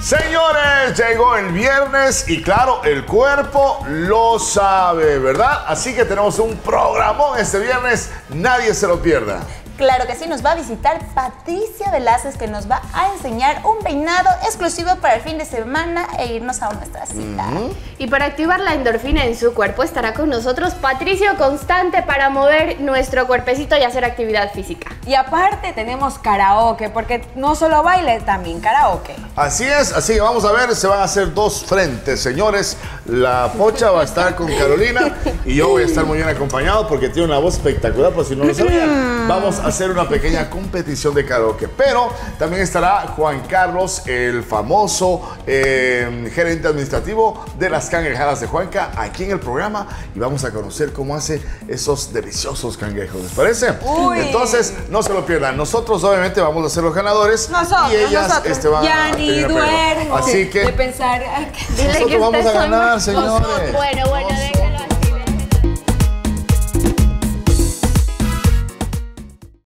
Señores, llegó el viernes y claro, el cuerpo lo sabe, ¿verdad? Así que tenemos un programón este viernes, nadie se lo pierda. Claro que sí, nos va a visitar Patricia Velázquez, que nos va a enseñar un peinado exclusivo para el fin de semana e irnos a nuestra cita. Y para activar la endorfina en su cuerpo estará con nosotros Patricio Constante para mover nuestro cuerpecito y hacer actividad física. Y aparte tenemos karaoke, porque no solo baile, también karaoke. Así es, así que vamos a ver, se van a hacer dos frentes, señores. La Pocha va a estar con Carolina y yo voy a estar muy bien acompañado porque tiene una voz espectacular, por si no lo sabían. Vamos a hacer una pequeña competición de karaoke, pero también estará Juan Carlos, el famoso gerente administrativo de las cangrejadas de Juanca, aquí en el programa, y vamos a conocer cómo hace esos deliciosos cangrejos, ¿les parece? Uy. Entonces, no se lo pierdan. Nosotros obviamente vamos a ser los ganadores y ellas van ya a ni tener premio. duermo Así que de pensar Dile nosotros que vamos a ustedes son ganar, más- señores. Bueno, No